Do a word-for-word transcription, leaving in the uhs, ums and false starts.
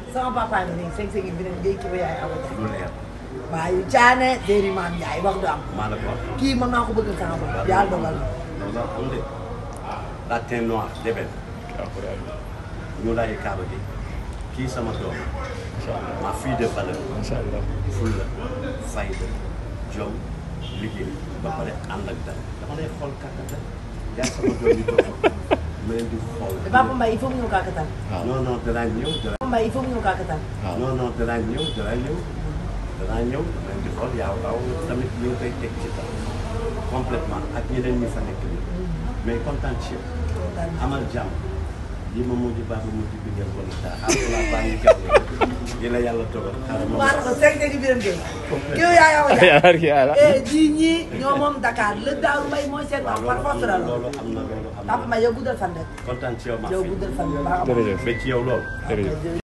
sama papa ngi nii sëñ sëñ bi ne ngay kii ba yaay awa lu leer. waaye caane déeri maam yaay wax du am. maa la ko wax. kii mën naa ko bëgg sama bopp yàlla dogal na. non non am de la teint noir débel. ñu laay kaaba gi kii sama doom. macha allah ma fille de valeur. macha allah. fulla fayda jom liggéey ba pare ànd ak dara dama lay xool kàkkatal yaa sama doom yi toog ma leen di xool. Papa Mbaye il faut mu ñëw kàkkatal. waaw non non danaa ñëw danaa. Papa Mbaye il faut mu ñëw kàkkatal. waaw non non danaa ñëw danaa ñëw danaa ñëw ma leen di xool yaa waaw tamit ñu ngi koy teg ci tam complètement ak ñeneen ñi fa nekk nii mais kontaan ci yow amal jàmm lii ma mujj baax ma mujj bi ngeen ko ni taa alhamdulilah baa ngi jàmm yi la yàlla toogal xaaral ma. waaw ko sëñ sëñ bi leen gën. kii yaa yow ja. eh ji ñii ñoo moom Dakar le Daaru Mbay mooy seen wax par force la loolu am na loolu am na. Papa Mbaye yow guddal fan rek. kontaan ci yow ma yow guddal fan bu baax a baax. jërëjëf ba ci yow loolu. jërëjëf.